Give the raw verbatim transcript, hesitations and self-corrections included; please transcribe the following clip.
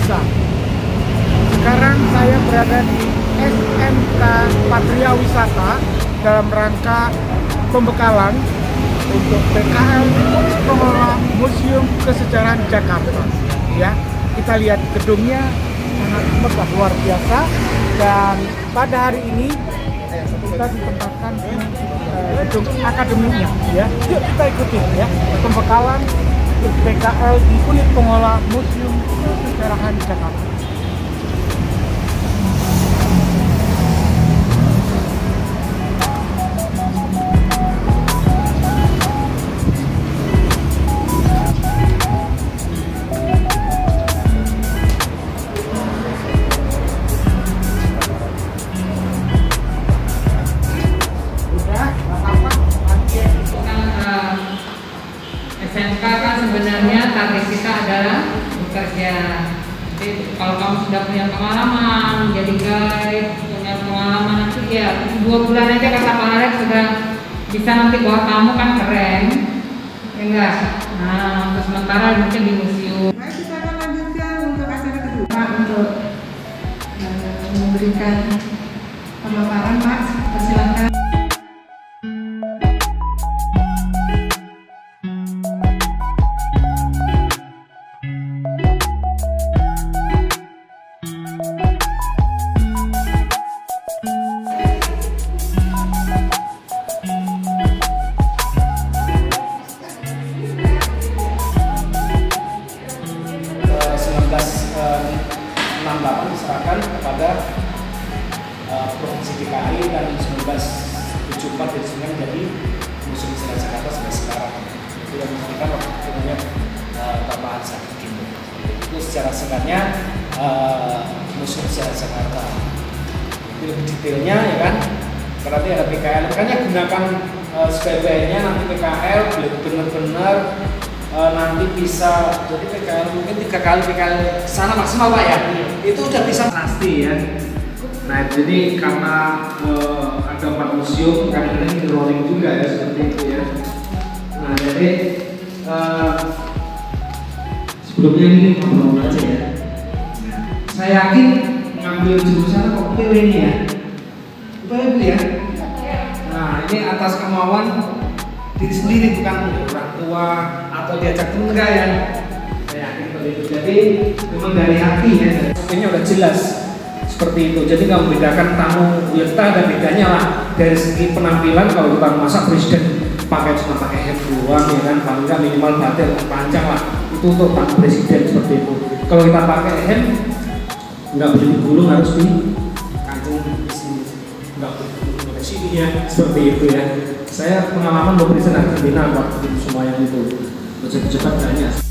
biasa. Sekarang saya berada di S M K Patria Wisata dalam rangka pembekalan untuk P K L Unit Pengelola Museum Kesejarahan Jakarta. Ya, kita lihat gedungnya sangat megah luar biasa, dan pada hari ini kita ditempatkan di uh, gedung akademinya. Ya, yuk kita ikuti ya pembekalan P K L di Unit Pengelola Museum Kesejarahan Jakarta. S M K kan sebenarnya target kita adalah bekerja. Jadi kalau kamu sudah punya pengalaman jadi guide, punya pengalaman nanti ya dua bulan aja kata Pak Alex sudah bisa nanti bawa kamu, kan keren, ya enggak? Nah, untuk sementara mungkin di museum. Mari kita akan lanjutkan untuk acara kedua, Pak, untuk uh, memberikan pemaparan, Pak. Persilakan. enam puluh delapan diserahkan kepada uh, Provinsi D K I, dan seribu sembilan ratus tujuh puluh empat diresmikan menjadi Museum Sejarah Jakarta sampai sekarang. Itu yang diresmikan waktu punya uh, Bapak Ansari. Itu secara singkatnya uh, Museum Sejarah Jakarta. Itu lebih detailnya ya kan, berarti ada P K L. Makanya gunakan uh, sebaik-baiknya nanti P K L benar-benar Uh, nanti bisa jadi P K L mungkin tiga kali P K L sana maksimal Pak ya, itu udah bisa pasti ya. Nah jadi karena uh, ada empat museum kadang-kadang ini rolling juga ya seperti itu ya. Nah jadi uh, sebelumnya ini ngobrol aja ya. Nah, saya yakin ngambil jurusan kok pilih ini ya, pilih ya. Nah ini atas kemauan diri sendiri, bukan orang tua atau diajak temen enggak ya. Saya yakin seperti itu. Jadi memang dari hati ya. Ini udah jelas seperti itu. Jadi kamu bedakan tamu ya, ada bedanya lah dari segi penampilan. Kalau kita masak presiden pakai cuma pakai hem doang ya kan, paling nggak minimal batik panjang lah. Itu untuk tamu presiden seperti itu. Kalau kita pakai hem nggak boleh digulung, harus di kancing di sini, nggak boleh digulung di sini ya, seperti itu ya. Saya pengalaman mau presiden Argentina waktu itu semua yang itu cepat-cepat banyak.